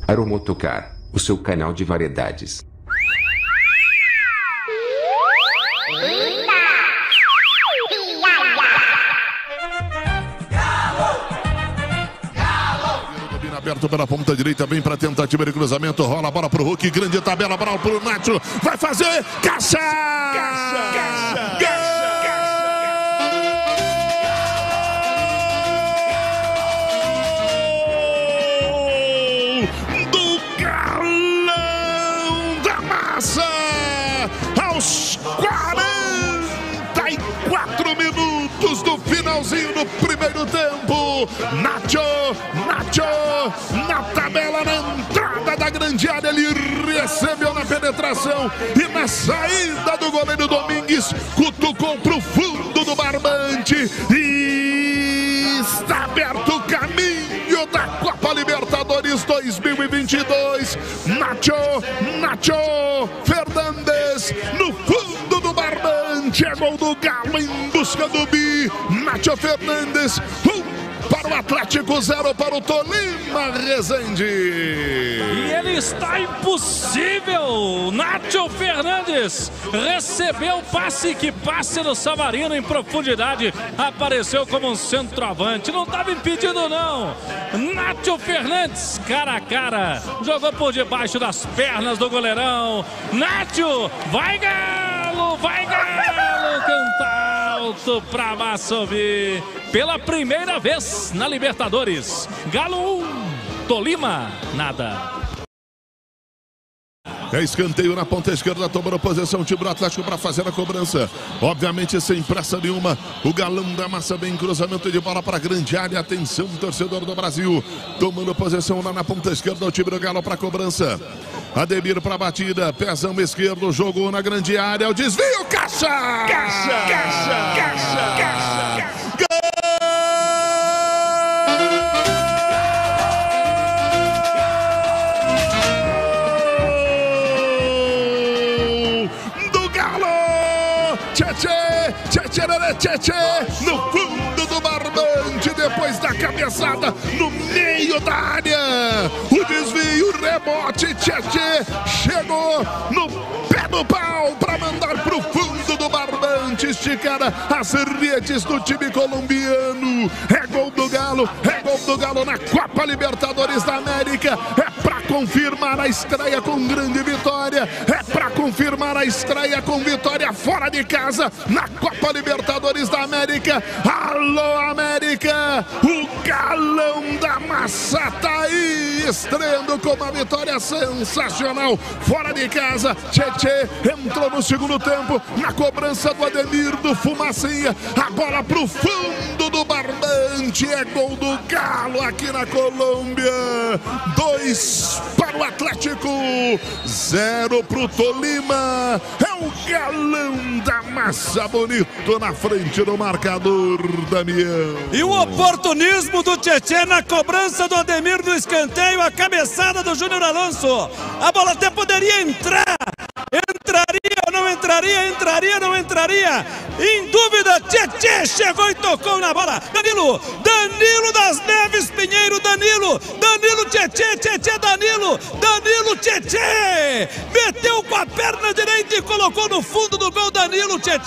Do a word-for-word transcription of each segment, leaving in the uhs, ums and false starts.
Aromotocar, o seu canal de variedades. Aberto pela ponta direita, vem para tentativa de cruzamento, rola a bola pro Hulk, grande tabela, bola pro Nacho, vai fazer, caixa! Caixa! Caixa! Gol do Galão da Massa, aos quarenta e quatro minutos do finalzinho do primeiro tempo. Nacho, Nacho, na tabela, na entrada da grande área, ele recebeu na penetração e na saída do goleiro Domingues, cutucou pro fundo do barbante e está aberto o caminho da Copa Libertadores dois mil e vinte e dois. Nacho, Nacho Fernandes, no fundo do barbante, é gol do Galo em busca do bi. Nacho Fernandes, um para o Atlético, zero para o Tolima, Rezende. E ele está impossível. Nacho Fernandes recebeu o passe, que passe do Savarino em profundidade. Apareceu como um centroavante. Não estava impedido, não. Nacho Fernandes, cara a cara, jogou por debaixo das pernas do goleirão. Nacho, vai Galo, vai Galo, canta alto pra massa ouvir. Pela primeira vez na Libertadores, Galo um, Tolima nada. É escanteio na ponta esquerda, tomando posição o time do Atlético para fazer a cobrança. Obviamente sem pressa nenhuma, o Galão da Massa vem cruzamento de bola para a grande área. Atenção, torcedor do Brasil, tomando posição lá na ponta esquerda, o time do Galo para a cobrança. Ademir para a batida, pezão esquerdo, jogou na grande área, o desvio, caixa! Caixa! Caixa! Caixa! Caixa! Tchê, tchê, no fundo do barbante, depois da cabeçada, no meio da área, o desvio, o rebote, tchê, tchê, chegou no pé do pau para mandar pro fundo do barbante, esticar as redes do time colombiano. É gol do Galo, é gol do Galo na Copa Libertadores da América, é para confirmar a estreia com grande vitória, é para confirmar a estreia com vitória fora de casa na Copa Libertadores da América. Alô América, o Galão da Massa tá aí, estreando com uma vitória sensacional fora de casa. Tchê entrou no segundo tempo, na cobrança do Ademir, do Fumacinha, a bola pro fundo do barbante, é gol do Galo aqui na Colômbia. Dois para o Atlético, zero pro Tolima. É o Galão da Massa, bonito na frente do marcador, Damião. E o oportunismo do Tchê na cobrança do Ademir no escanteio, a cabeçada do Júnior Alonso. A bola até poderia entrar. Entraria, não entraria, entraria, não entraria. Em dúvida, Tchê chegou e tocou na bola. Danilo, Danilo das Neves Pinheiro, Danilo, Danilo, Tchê, Tchê, Danilo, Danilo, Tchê, meteu com a perna direita e colocou no fundo do gol. Danilo, Tchê,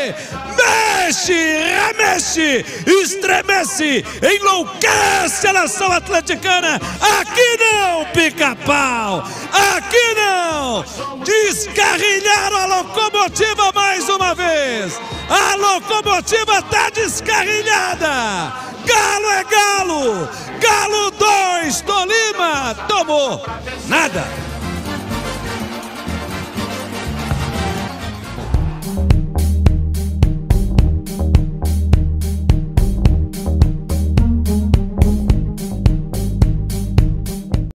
mexe, remexe, estremece, enlouquece a nação atleticana. Aqui não, pica-pau, aqui não. Descarrilharam a locomotiva mais uma vez. A locomotiva tá descarrilhada. Galo é Galo. Galo dois, Tolima tomou nada.